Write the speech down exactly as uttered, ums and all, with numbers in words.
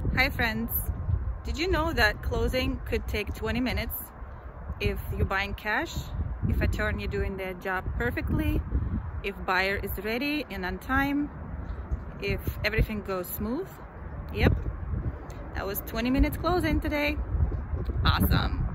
Hi friends, did you know that closing could take twenty minutes if you're buying cash, if attorney doing their job perfectly, if buyer is ready and on time, if everything goes smooth? Yep, that was twenty minutes closing today. Awesome.